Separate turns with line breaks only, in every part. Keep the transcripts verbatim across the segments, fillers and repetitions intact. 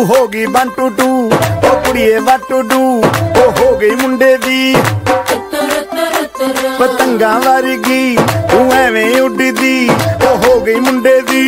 हो गई one two two ओ कुड़िए वन टू टू ओ हो गई मुंडे दी पतंगा वर्गी तू एवें उड़दी ओ हो गई मुंडे दी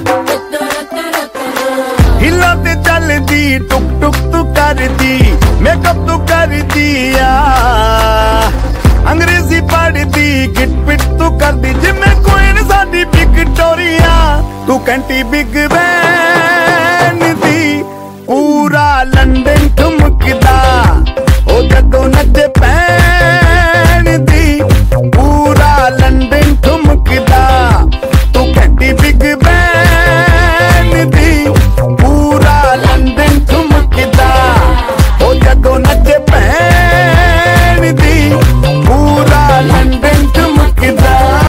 हिला ते चलदी टुक टुक तू करदी मेकअप तू करदी आ अंग्रेजी पढ़दी गिट पिट तू करदी जिम्मे कोई साडी विक्टोरिया तू कंटी बिग बैन दी पूरा लंदन ठुमकदा ओ जदों नचे पैन दी पूरा लंदन ठुमकदा तू कंटी बिग बैन दी पूरा लंदन ठुमकदा ओ जदों नचे पैन दी पूरा लंदन ठुमकदा।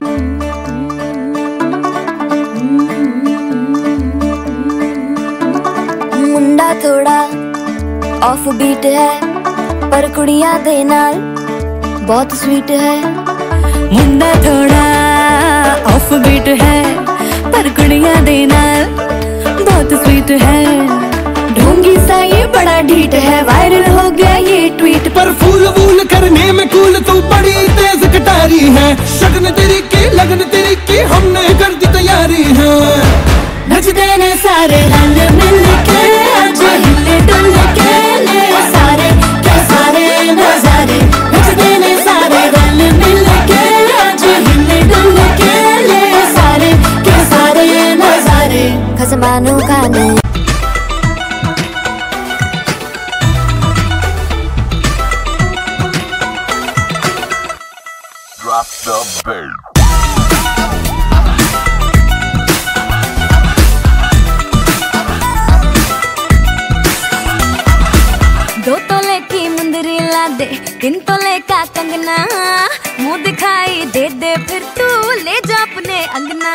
मुंडा थोड़ा ऑफ बीट है पर कुड़ियां दे नाल बहुत स्वीट है।
मुंडा थोड़ा ऑफ बीट है पर कुड़ियां दे नाल बहुत स्वीट है। ढोंगी सा ये बड़ा ढीठ है वायरल हो गया ये ट्वीट
पर फूल वूल करने में कूल तू बड़ी तेज कटारी है। शगन तेरी की लगन तेरी की हमने कर दी तैयारी है।
नचते ने सारे रंग मिल के आज हिले डुल के ले सारे के सारे नजारे। नचते ने सारे रंग मिल के आज हिले डुल के ले सारे के सारे नजारे।
खसमानों का नहीं
Drop the beat.
दो तोले की मुंदरी ला दे तीन तोले का कंगना मुंह दिखाई दे दे फिर तू ले जा अपने अंगना।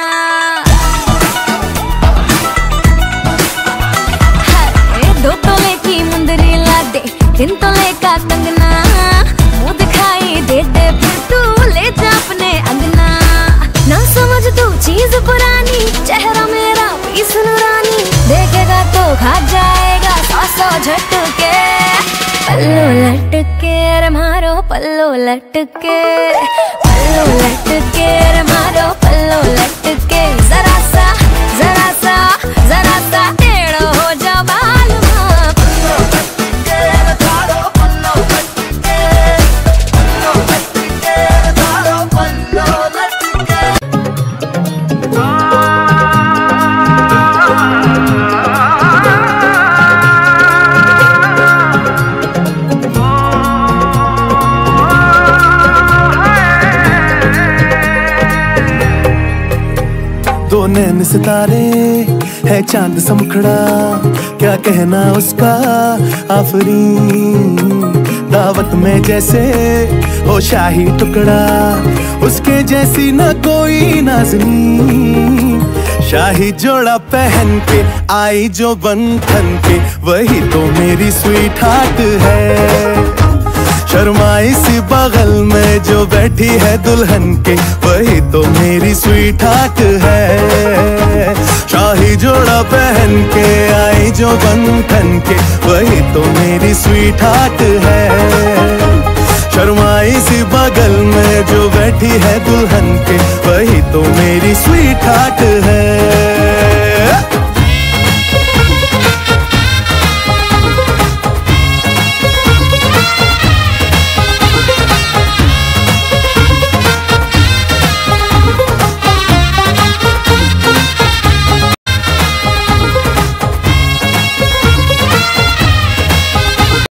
हाय दो तोले की मुंदरी ला दे तीन तोले का कंगना मुंह दिखाई दे दे फिर तू ले जा अपने अंगना। ना समझ तू चीज पुरानी चेहरा मेरा पीस नूरानी देखेगा तो खा जाएगा सौ सौ झटके। पल्लो लटके रे मारो पल्लो लटके पल्लो लटके रे मारो पल्लो लटके। जरा सा जरा सा जरा सा टेढ़ो हो जा बाल माँ पल्लो लटके रे मारो पल्लो लटके पल्लो लटके रे मारो पल्लो लटके।
दो नैन सितारे है चांद सा मुखड़ा क्या कहना उसका आफरीन। दावत में जैसे हो शाही टुकड़ा उसके जैसी न कोई नाज़नीन। शाही जोड़ा पहन के आई जो बंधन के वही तो मेरी स्वीट हार्ट है। शर्माई सी बगल में जो बैठी है दुल्हन के वही तो मेरी स्वीट हार्ट है। शाही जोड़ा पहन के आई जो बंधन के वही तो मेरी स्वीट हार्ट है। शर्माई सी बगल में जो बैठी है दुल्हन के वही तो मेरी स्वीट हार्ट है।